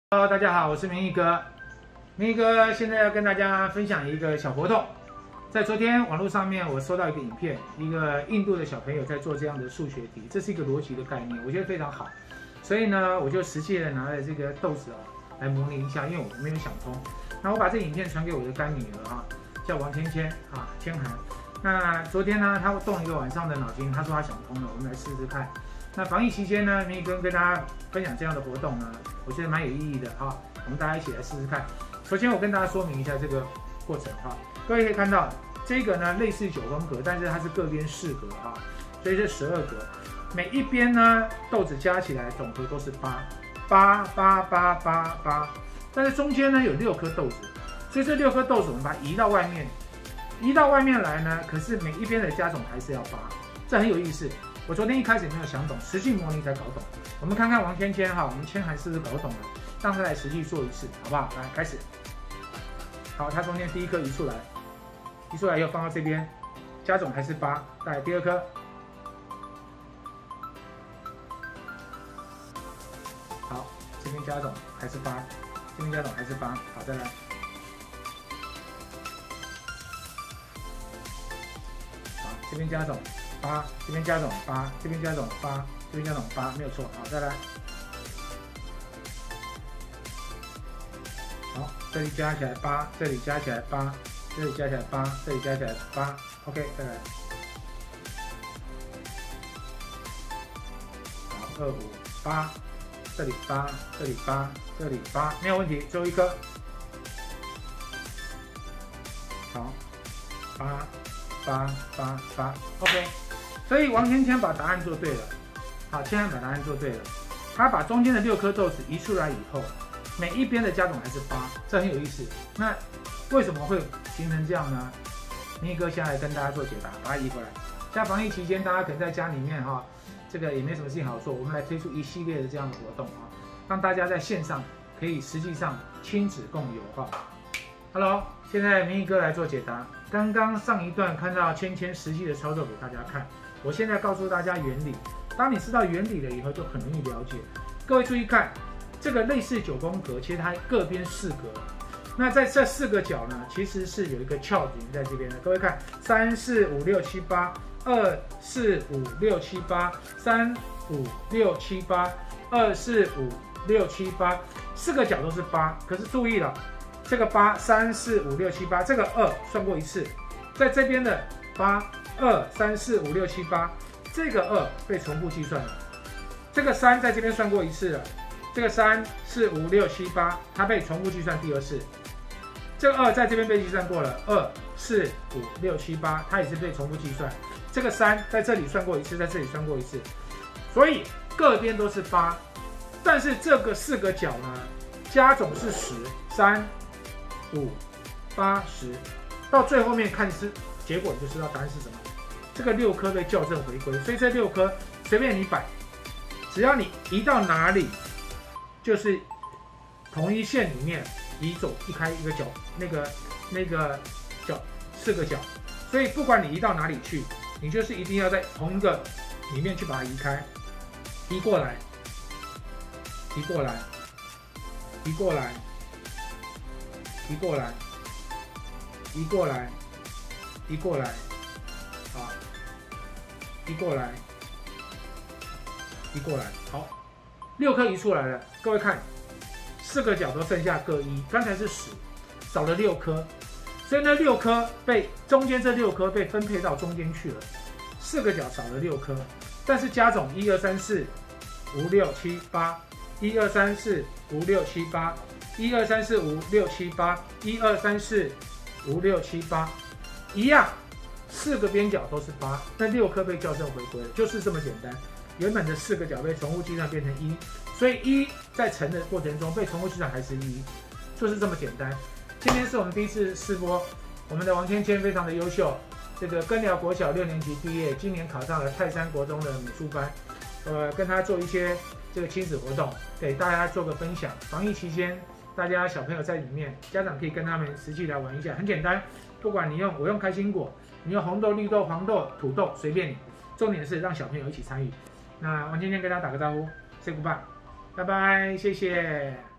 Hello， 大家好，我是明义哥。明义哥现在要跟大家分享一个小活动。在昨天网络上面，我收到一个影片，一个印度的小朋友在做这样的数学题，这是一个逻辑的概念，我觉得非常好。所以呢，我就实际的拿了这个豆子来模拟一下，因为我没有想通。那我把这影片传给我的干女儿叫王芊芊芊涵。那昨天呢，她动了一个晚上的脑筋，她说她想通了，我们来试试看。那防疫期间呢，明义哥跟大家分享这样的活动呢，我觉得蛮有意义的我们大家一起来试试看。首先，我跟大家说明一下这个过程各位可以看到，这个呢类似9宫格，但是它是各边4格所以是12格。每一边呢豆子加起来总和都是8，但是中间呢有6颗豆子，所以这6颗豆子我们把它移到外面来呢，可是每一边的加总还是要8，这很有意思。我昨天一开始没有想懂，实际模拟才搞懂。我们看看王芊芊我们芊涵是不是搞懂了？让她来实际做一次，好不好？来，开始。好，它中间第一颗移出来以后放到这边，加总还是8。再来第二颗，好，这边加总还是8，这边加总还是8。好，再来。好，这边加总8，这边加总8，这边加总8，这边加总8，没有错。好，再来。好，这里加起来8，这里加起来8，这里加起来8，这里加起来8。OK， 再来。好，2、5、8，这里8，这里8，这里8，没有问题。最后一颗。好，8。OK。所以王芊芊把答案做对了，芊涵把答案做对了，他把中间的6颗豆子移出来以后，每一边的加总还是8，这很有意思。那为什么会形成这样呢？明义哥现在来跟大家做解答，把它移回来。在防疫期间，大家可能在家里面这个也没什么事情好做，我们来推出一系列的这样的活动让大家在线上可以实际上亲子共游Hello， 现在明义哥来做解答。刚刚上一段看到芊芊实际的操作给大家看。我现在告诉大家原理，当你知道原理了以后，就很容易了解。各位注意看，这个类似9宫格，其实它各边4格。那在这4个角呢，其实是有一个翘点在这边的。各位看，3、4、5、6、7、8，2、4、5、6、7、8，3、5、6、7、8，2、4、5、6、7、8，4个角都是8。可是注意了，这个8、3、4、5、6、7、8，这个2算过一次，在这边的8。2、3、4、5、6、7、8，这个2被重复计算了。这个3在这边算过一次了，这个3、4、5、6、7、8，它被重复计算第2次。这个2在这边被计算过了，2、4、5、6、7、8，它也是被重复计算。这个3在这里算过一次，在这里算过一次，所以各边都是8。但是这个4个角呢，加总是10，3、5、8、10，到最后面看是结果，你就知道答案是什么。这个6颗被校正回归，所以这6颗随便你摆，只要你移到哪里，就是同一线里面移走开一个角，那个角4个角，所以不管你移到哪里去，你就是一定要在同一个里面去把它移开，移过来，移过来，移过来，移过来，移过来，移过来。移过来，移过来，好，6颗移出来了。各位看，4个角都剩下各1，刚才是10，少了6颗，所以那6颗被中间这6颗被分配到中间去了，4个角少了6颗，但是加总1、2、3、4、5、6、7、8，1、2、3、4、5、6、7、8，1、2、3、4、5、6、7、8，1、2、3、4、5、6、7、8，一样。4个边角都是8，那6颗被校正回归了，就是这么简单。原本的4个角被重复计算变成1，所以1在乘的过程中被重复计算还是1，就是这么简单。今天是我们第一次试播，我们的王芊芊非常的优秀，这个根寮国小6年级毕业，今年考上了泰山国中的美术班。跟他做一些这个亲子活动，给大家做个分享。防疫期间，大家小朋友在里面，家长可以跟他们实际来玩一下，很简单。不管我用开心果，你用红豆、绿豆、黄豆、土豆，随便你。重点是让小朋友一起参与。那王芊芊跟大家打个招呼 ，say goodbye，拜拜，谢谢。